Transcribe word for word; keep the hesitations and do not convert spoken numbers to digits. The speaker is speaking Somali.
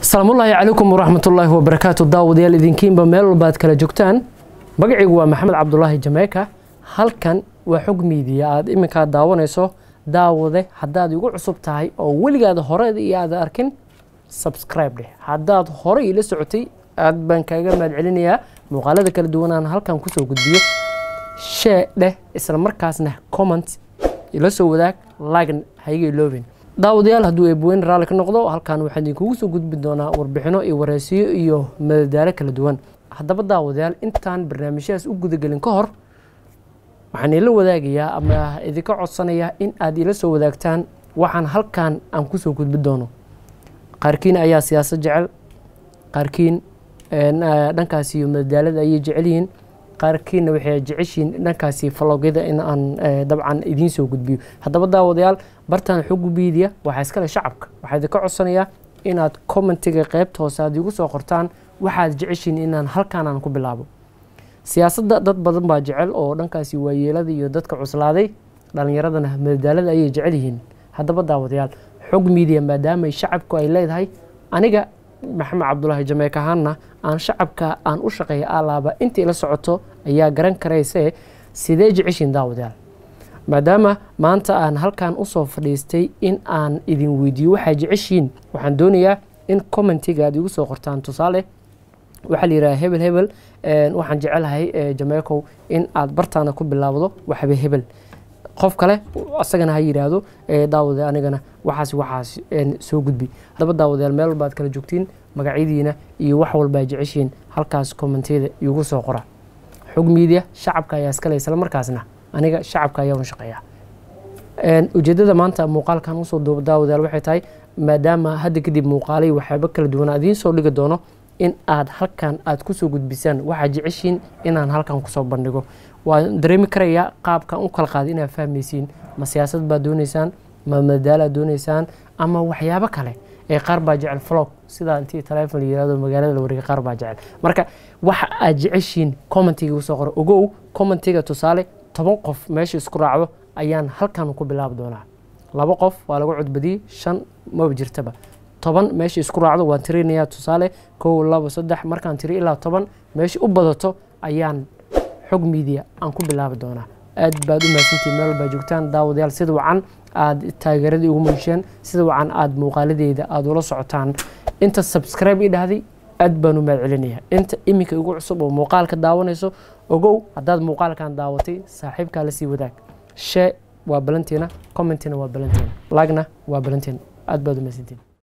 السلام الله عليكم ورحمة الله وبركاته. داود يا الذين كين بميل وبعد كلا جوكتان بقعي هو محمد عبد الله جمايكا هل كان وحق ميديا آد إما كان داوان يسو داوده حداد يقول عصب تاعي أو ولي هذا هراء ذي هذا أركن سبسكرايب له حداد هراء لسعتي آد بنكاجا مدعلنيا مقالة كلا دونا هل كان كسو قديو شيء له إسلام مركزنا كومنت يلسو ذاك لاجن هيجي لوفين daawadayaal hadduu eebweyn raali ka noqdo halkan waxaan idinkugu soo gudbi doonaa warbixino iyo wareysiyo iyo madadaalo kala duwan. haddaba daawadayaal intaan barnaamijyadas u gudagelin ka hor waxaan ila wadaagayaa ama idinka codsanayaa in aad ila soo wadaagtaan waxaan halkan aan ku soo gudbi doono. qaarkiin ayaa siyaasad jecel, qaarkiin dhankaas iyo madadaalada ayay jecel yihiin, qaarkiina waxay jeceshiin dhankaasi vlogyada in aan dabcan idiin soo gudbiyo. haddaba daawadayaal bartaan xog media waxa iska leh shacabka, waxaa idinka codsanayaa inaad commentiga qaybta hoose aad igu soo qortaan waxaad jeceshiin inaan halkaan aan ku bilaabo. siyaasadda dad badan baa jecel oo dhankaasi waayeelada iyo dadka cuslaaday, dhalinyaradana madadaalada ayay jecel yihiin. haddaba daawadayaal xog media maadaama ay shacabku ay leedahay, aniga maxamed cabdullaahi jameeka ahaana aan shacabka aan u shaqeeyo alaaba intii la socoto ayaa garan karaysa sidee jeceshiin daawadayaal. maadaama maanta aan halkan u soo fadhiistay in aan idin weydiiyo waxa jeceshiin, waxaan doonayaa in commentiga aad igu soo qortaan. tusaale waxa la yiraahdaa hebel hebel een waxaan jecelahay jameekow in aad bartaana ku bilaawdo waxba hebel, qof kale asagana ha yiraahdo daawada anigana waxaas waxaas soo gudbi. haddaba daawadayaal meel walba aad kala joogtiin magacyadiina iyo wax walba jeceshiin halkaas commentida igu soo qora. xog media shacabka ayaa iska leh, isla markaasna aniga shacabka ayaa u shaqeeyaa. een ujeedada maanta muuqaalkan u soo duub daawadayaal waxay tahay maadaama hadda kadib muuqaalay waxba kala duwan adiin soo dhigi doono in aad halkan aad ku soo gudbisaan waxa jeceshiin inaan halkan ku soo bandhigo. waan dareemi karayaa qaabkan u kala qaad inaad fahmaysiin ma siyaasad baa doonaysaan, ma madadaalo doonaysaan, ama waxyaabo kale ee qaar baa jecel vlog sida intii telefoon yiraahdo magaalada la wareegay, qaar baa jecel. marka waxa aad jeceshiin commentiga u soo qor. ogow commentiga tusaale toban qof meesha isku raacdo ayaan halkan ku bilaab doonaa. laba qof waa lagu codbadiyay, shan ma jirtaba. toban meesha isku raacdo waan tirinayaa. tusaale kow laba saddex markaan tiri ilaa toban meesha u badato ayaan xog media aan ku bilaabi doonaa. aad baad u mahadsantihiin meel walba joogtaan daawadayaal, sida wacan aad taageeradii ugu muujiyeen, sida wacan aad muuqaaladeeda aad ula socotaan. inta subscribe ii dhahday aad baan u mahad celinayaa. inta iminka ugu cusub oo muuqaalka daawanayso ogow haddaad muuqaalkan daawatay saaxiibkaa la sii wadaag. share waa balantiina, commentina waa balantiina, lagna waa balantiina. aad baad u mahadsantihiin.